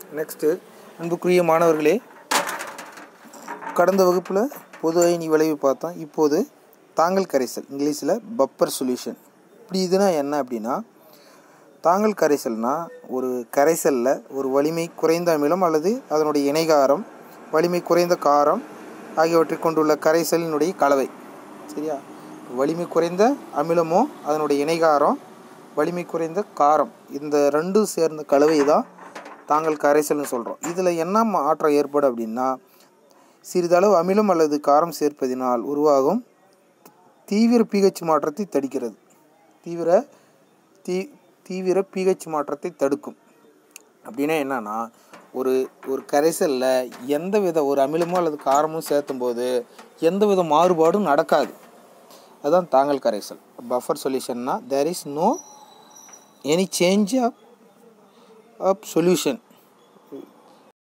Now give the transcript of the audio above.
Next அன்புக்குரிய மாணவர்களே, கடந்த வகுப்பில் பொது அயனி விளைவு பார்த்தோம். இப்போது தாங்கல் கரைசல், இங்கிலீஷில் பப்பர் சொல்யூஷன். இப்படி இதுனா என்ன அப்படின்னா, தாங்கல் கரைசல்னால் ஒரு கரைசலில் ஒரு வலிமை குறைந்த அமிலம் அல்லது அதனுடைய இணைகாரம், வலிமை குறைந்த காரம் ஆகியவற்றை கொண்டுள்ள கரைசலினுடைய கலவை. சரியா? வலிமை குறைந்த அமிலமோ அதனுடைய இணைகாரம், வலிமை குறைந்த காரம், இந்த ரெண்டும் சேர்ந்த கலவை தான் தாங்கல் கரைசல்னு சொல்கிறோம். இதில் என்ன மாற்றம் ஏற்படும் அப்படின்னா, சிறிதளவு அமிலம் அல்லது காரம் சேர்ப்பதினால் உருவாகும் தீவிர pH மாற்றத்தை தடுக்கிறது. தீவிர pH மாற்றத்தை தடுக்கும். அப்படின்னா என்னன்னா, ஒரு கரைசலில் எந்தவித ஒரு அமிலமோ அல்லது காரமோ சேர்த்தும் போது எந்தவித மாறுபாடும் நடக்காது. அதுதான் தாங்கல் கரைசல். பஃபர் சொல்யூஷன்னா there is no any change of solution